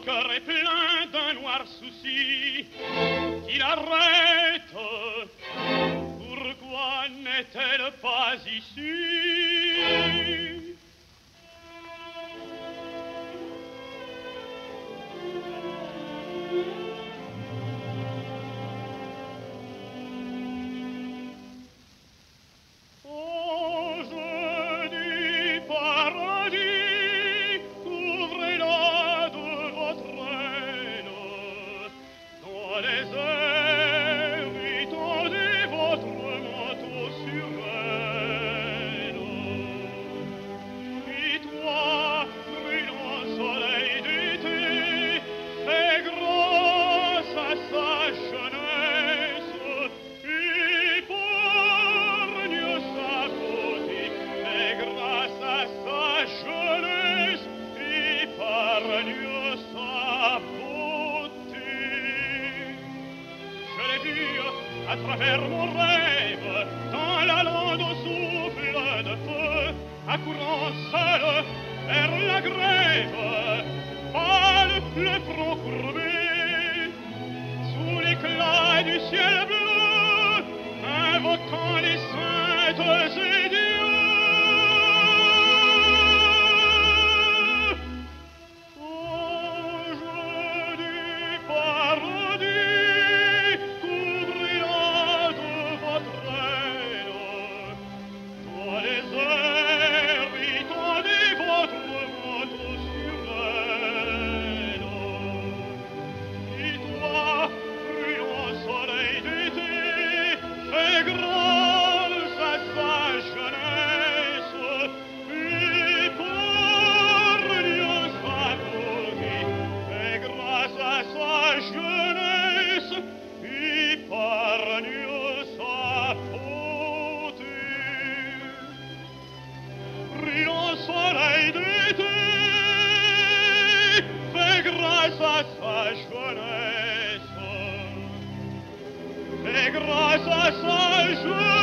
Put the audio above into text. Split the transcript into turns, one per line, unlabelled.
cœur est plein d'un noir souci qui l'arrête. Pourquoi n'est-elle pas ici? À travers mon rêve, dans la lande au souffle de feu, accourant seul vers la grève, pâle, le front courbé, sous l'éclat du ciel bleu, invoquant les saintes et Dieu. Grâce à sa jeunesse,